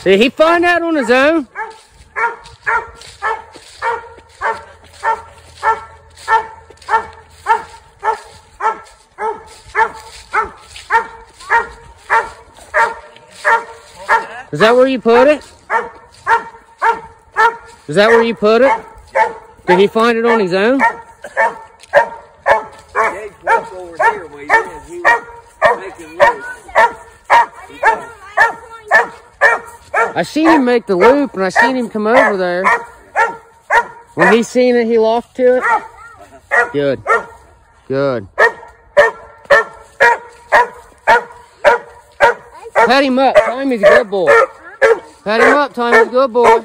Did he find that on his own? Is that where you put it? Is that where you put it? Did he find it on his own? Yeah, he walked over here where he is. He was making loose. I seen him make the loop and I seen him come over there. When he seen it, he lost to it. Good. Good. Pat him up. Tell him he's a good boy. Pat him up. Tell him he's a good boy.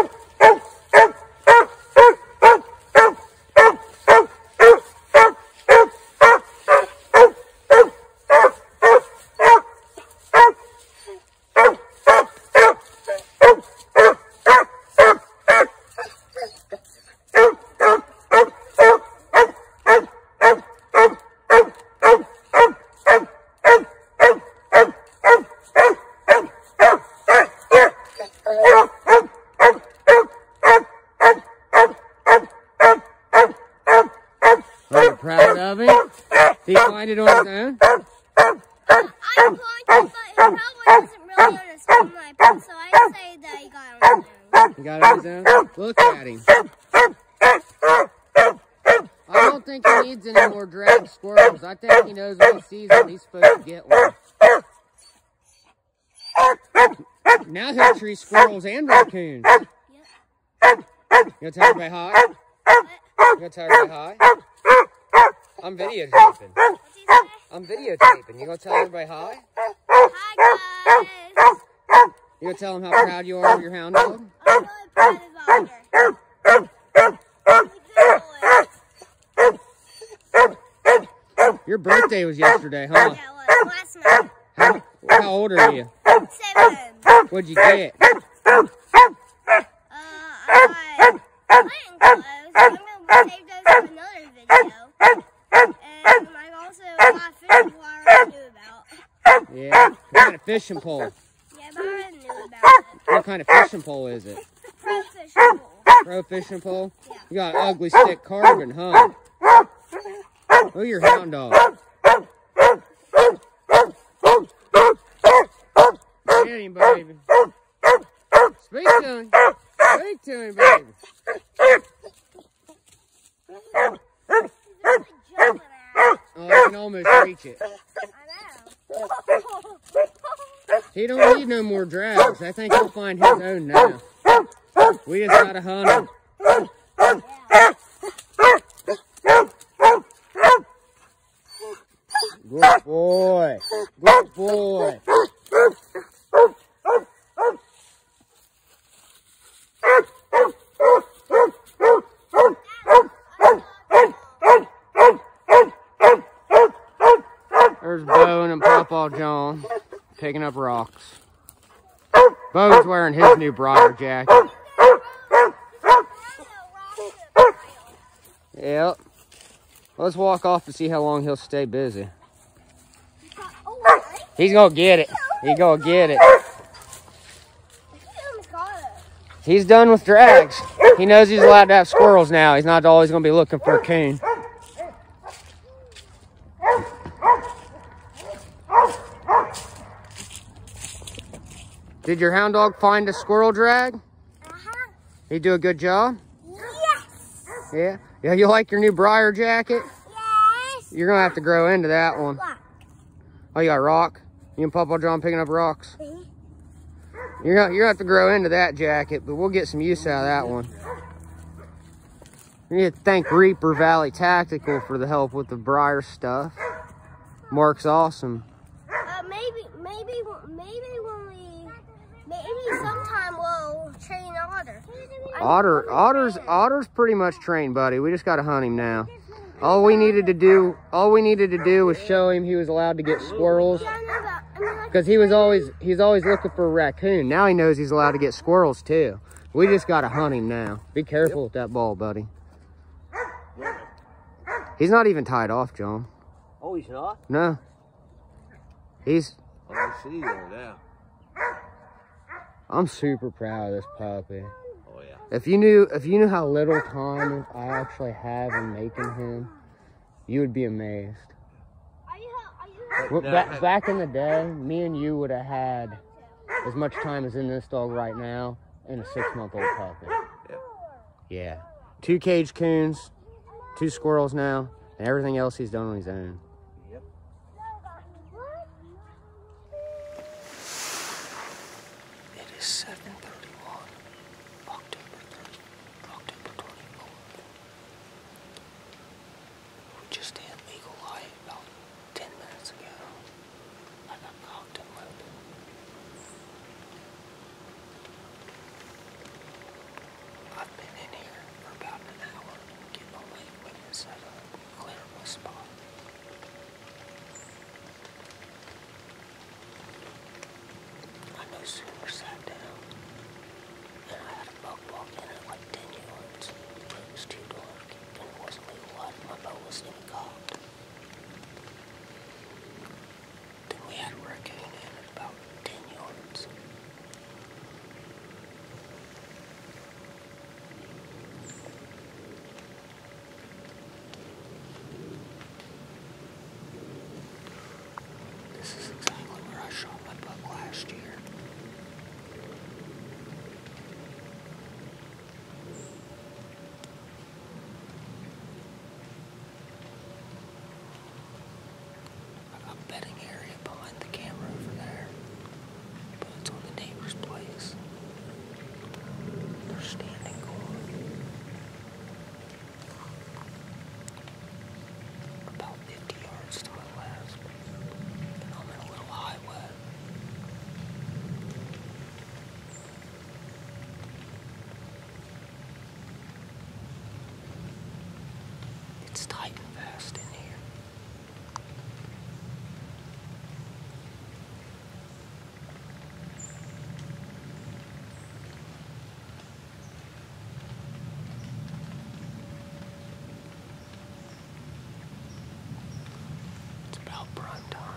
Are you proud of him? Did he find it on his own? I pointed, but he probably wasn't really on his own life, so I say that he got it on his own. He got it on his own? Look at him. I don't think he needs any more dragged squirrels. I think he knows when he sees one, he's supposed to get one. Now he'll treat squirrels and raccoons. Yep. You gonna tell everybody hi? You gonna tell everybody hi? I'm videotaping. What's he say? I'm videotaping. You gonna tell everybody hi? Hi, guys. You gonna tell them how proud you are of your hound dog? I'm really proud of Otter. Your birthday was yesterday, huh? Yeah, it was last night. How old are you? 7. What'd you get? I playing clothes. I'm gonna save those for another video. And I also got fishing pole I already knew about. Yeah. What kind of fishing pole? Yeah, but I already knew about it. What kind of fishing pole is it? Pro fishing pole. Pro fishing pole? Yeah. You got an ugly stick carbon, huh? Look at your hound dog. Get him, baby. Speak to him. Speak to him, baby. Oh, I can almost reach it. I know. He don't need no more drags. I think he'll find his own now. We just gotta hunt him. Good boy. Good boy. There's Bo and Papa John picking up rocks. Bo's wearing his new briar jacket. Yep. Let's walk off to see how long he'll stay busy. He's gonna get it. He's gonna get it. He's done with drags. He knows he's allowed to have squirrels now. He's not always gonna be looking for a coon. Did your hound dog find a squirrel drag? He do a good job? Yes. Yeah? Yeah, you like your new briar jacket? Yes. You're gonna have to grow into that one. Rock. Oh, you got rock? You and Papa John picking up rocks? Mhm. You're gonna have to grow into that jacket, but we'll get some use out of that one. We need to thank Reaper Valley Tactical for the help with the briar stuff. Mark's awesome. Maybe sometime we'll train Otter. Otter's pretty much trained, buddy. We just gotta hunt him now. All we needed to do was show him he was allowed to get squirrels. Because he's always looking for a raccoon. Now he knows he's allowed to get squirrels too. We just gotta hunt him now. Be careful with that ball, buddy. He's not even tied off, John. Oh, he's not? No. He's... Oh, I see there now. I'm super proud of this puppy. Oh yeah. If you knew how little time I actually have in making him, you would be amazed. Well, back in the day, me and you would have had as much time as in this dog right now and a 6-month-old puppy. Yeah. Yeah. 2 cage coons, 2 squirrels now, and everything else he's done on his own. Yep. It is 7:31, October 24th. We just hit legal light about 10 minutes ago. I got cocked and loaded. I've been in here for about an hour, getting my leg equipment set up, clearing my spot. I no sooner sat down, and I had a buck walk in at like 10 yards. It was too dark, and it wasn't legal light. My bow wasn't even cocked. Then we had a raccoon in at about 10 yards. This is exactly where I shot my buck last year. I got a bedding area behind the camera over there, but it's on the neighbor's place. They're standing guard. About 50 yards to my left, and I'm in a little high wet. It's tight and fast in here. It's about prime time.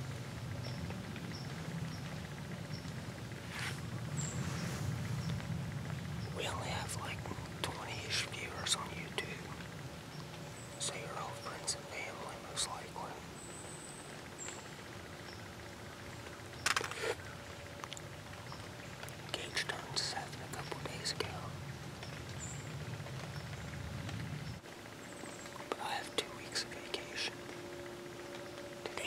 We only have like 20-ish viewers on YouTube. So you're all friends and family, most likely. Gage turned 7 a couple days ago. But I have 2 weeks of vacation. Today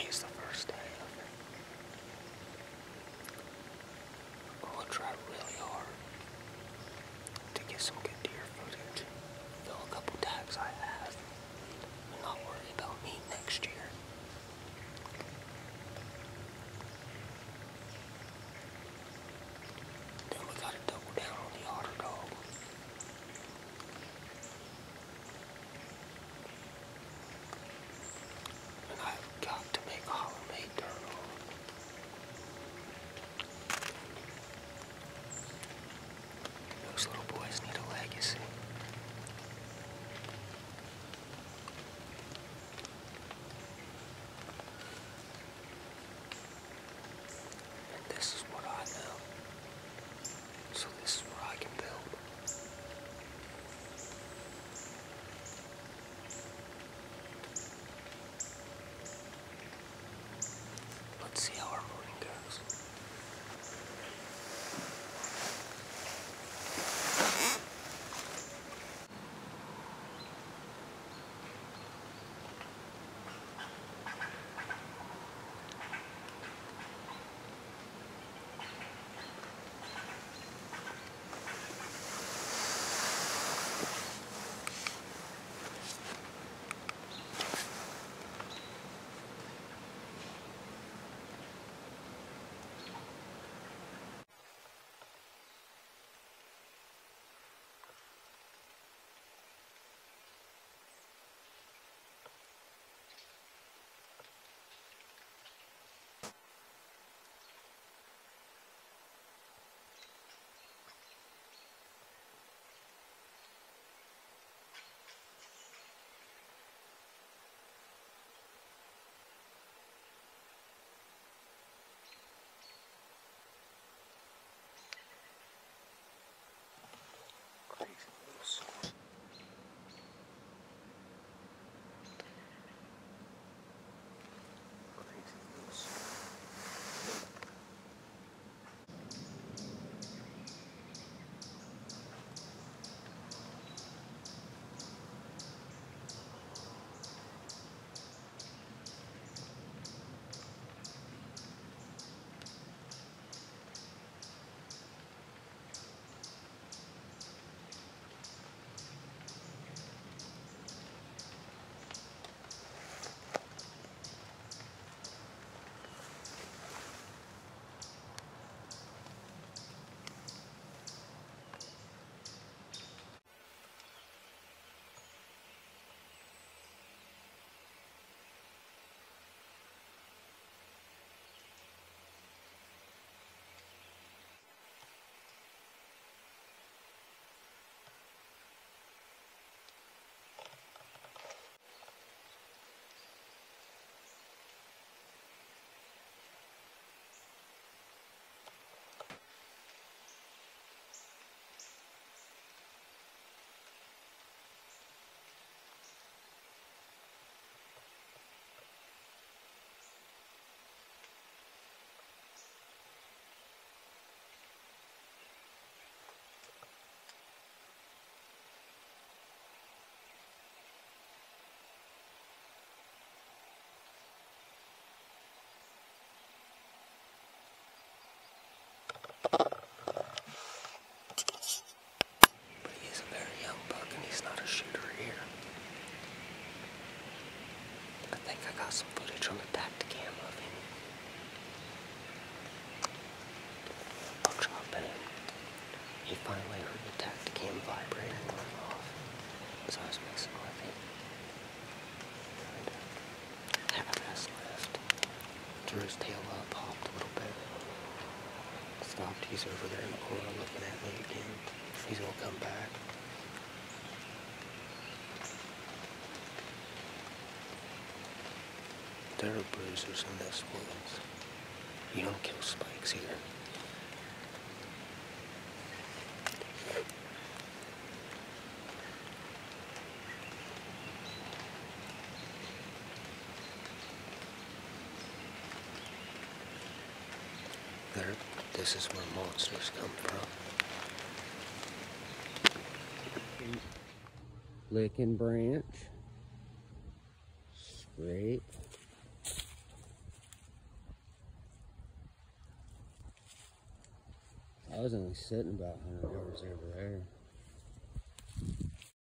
got some footage on the tacticam of him. I'll drop it. He finally heard the tacticam vibrate and went off. So I was messing with it. Half-ass left. Drew his tail up, hopped a little bit. Stopped. He's over there in the corner looking at me again. He's gonna come back. There are bruisers in this woods. You don't kill spikes here. This is where monsters come from. Licking branch. Scrape. I was only sitting about 100 yards over there.